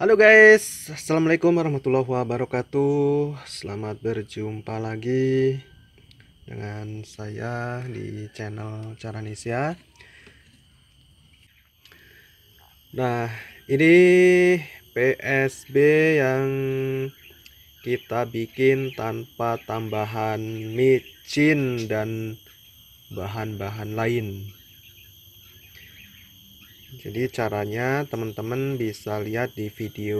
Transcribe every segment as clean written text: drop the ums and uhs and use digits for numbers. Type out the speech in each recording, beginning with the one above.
Halo guys, assalamualaikum warahmatullahi wabarakatuh. Selamat berjumpa lagi dengan saya di channel Caranisya. Nah, ini PSB yang kita bikin tanpa tambahan micin dan bahan-bahan lain. Jadi caranya teman-teman bisa lihat di video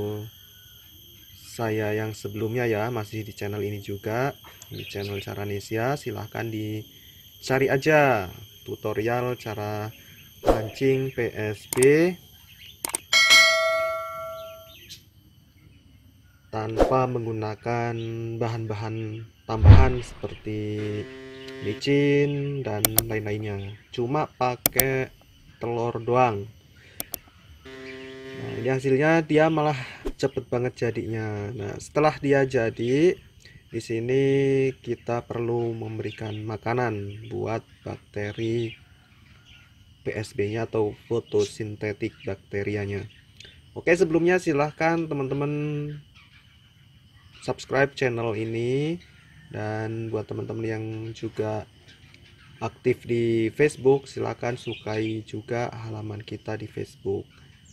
saya yang sebelumnya ya, masih di channel ini juga, di channel Caranisya. Silahkan dicari aja tutorial cara mancing PSB tanpa menggunakan bahan-bahan tambahan seperti micin dan lain-lainnya, cuma pakai telur doang. Nah, ini hasilnya dia malah cepet banget jadinya. Nah, setelah dia jadi, di sini kita perlu memberikan makanan buat bakteri PSB-nya atau fotosintetik bakterianya. Oke, sebelumnya silahkan teman-teman subscribe channel ini, dan buat teman-teman yang juga aktif di Facebook, silahkan sukai juga halaman kita di Facebook.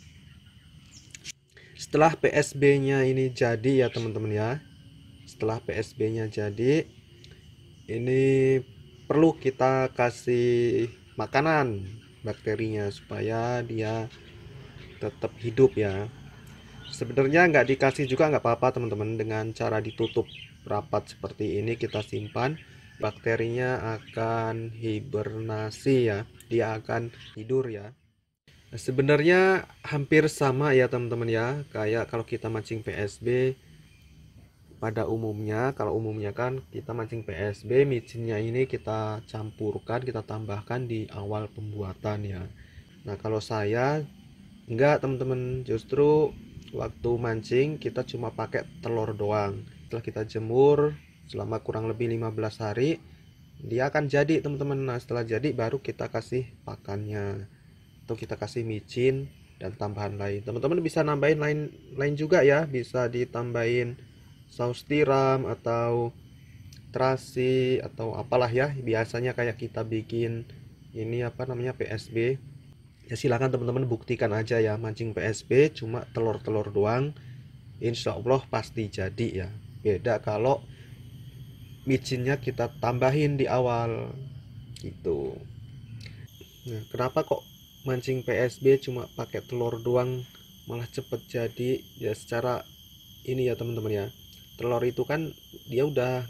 Setelah PSB-nya ini jadi ya teman-teman ya, setelah PSB-nya jadi, ini perlu kita kasih makanan bakterinya supaya dia tetap hidup ya. Sebenarnya nggak dikasih juga nggak apa-apa teman-teman, dengan cara ditutup rapat seperti ini kita simpan, bakterinya akan hibernasi ya, dia akan tidur ya. Nah, sebenarnya hampir sama ya teman-teman ya, kayak kalau kita mancing PSB pada umumnya. Kalau umumnya kan kita mancing PSB, micinnya ini kita campurkan, kita tambahkan di awal pembuatan ya. Nah, kalau saya enggak teman-teman, justru waktu mancing kita cuma pakai telur doang. Setelah kita jemur selama kurang lebih 15 hari, dia akan jadi teman-teman. Nah, setelah jadi baru kita kasih pakannya, atau kita kasih micin dan tambahan lain. Teman-teman bisa nambahin lain juga ya, bisa ditambahin saus tiram atau terasi atau apalah ya, biasanya kayak kita bikin ini apa namanya PSB ya. Silakan teman-teman buktikan aja ya, mancing PSB cuma telur-telur doang, insya Allah pasti jadi ya. Beda kalau micinnya kita tambahin di awal gitu. Nah, kenapa kok mancing PSB cuma pakai telur doang malah cepet jadi ya? Secara ini ya teman-teman ya, telur itu kan dia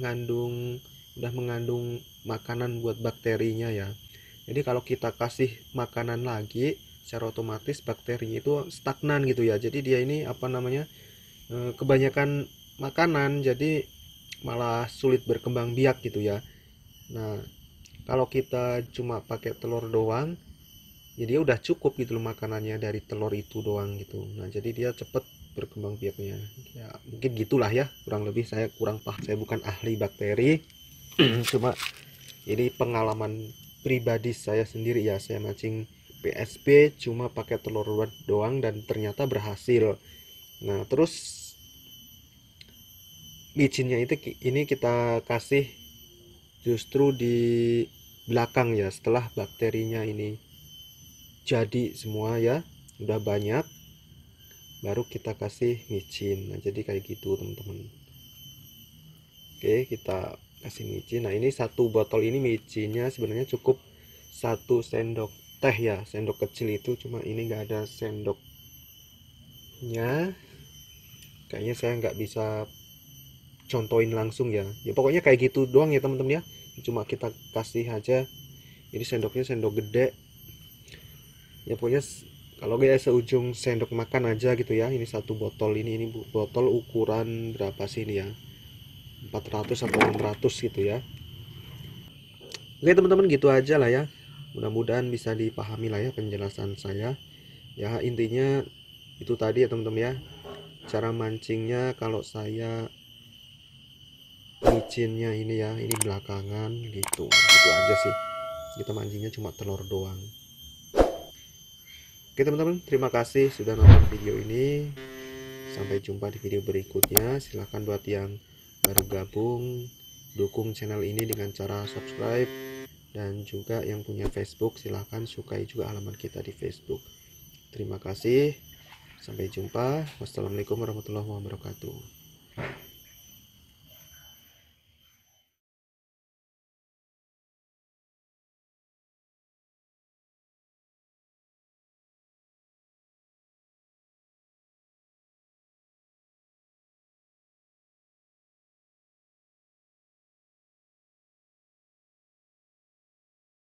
udah mengandung makanan buat bakterinya ya. Jadi kalau kita kasih makanan lagi, secara otomatis bakterinya itu stagnan gitu ya. Jadi dia ini apa namanya, kebanyakan makanan, jadi malah sulit berkembang biak gitu ya. Nah, kalau kita cuma pakai telur doang, ya dia udah cukup gitu loh makanannya dari telur itu doang gitu. Nah, jadi dia cepet berkembang biaknya ya. Mungkin gitulah ya, kurang lebih. Saya kurang paham, saya bukan ahli bakteri. Cuma ini pengalaman pribadi saya sendiri ya, saya mancing PSB cuma pakai telur doang dan ternyata berhasil. Nah, terus micinnya itu ini kita kasih justru di belakang ya, setelah bakterinya ini jadi semua ya, udah banyak, baru kita kasih micin. Nah, jadi kayak gitu teman-teman. Oke, kita kasih micin. Nah, ini satu botol ini micinnya sebenarnya cukup 1 sendok teh ya, sendok kecil itu, cuma ini nggak ada sendoknya. Kayaknya saya nggak bisa contohin langsung ya. Ya pokoknya kayak gitu doang ya teman-teman ya. Cuma kita kasih aja. Ini sendoknya sendok gede. Ya pokoknya kalau kayak seujung sendok makan aja gitu ya. Ini satu botol ini botol ukuran berapa sih ini ya? 400 atau 600 gitu ya. Oke teman-teman, gitu aja lah ya. Mudah-mudahan bisa dipahami lah ya penjelasan saya. Ya intinya itu tadi ya teman-teman ya. Cara mancingnya kalau saya micinnya ini ya, ini belakangan gitu. Gitu aja sih. Kita mancingnya cuma telur doang. Oke teman-teman, terima kasih sudah nonton video ini. Sampai jumpa di video berikutnya. Silahkan buat yang baru gabung, dukung channel ini dengan cara subscribe, dan juga yang punya Facebook silahkan sukai juga halaman kita di Facebook. Terima kasih, sampai jumpa. Wassalamualaikum warahmatullahi wabarakatuh.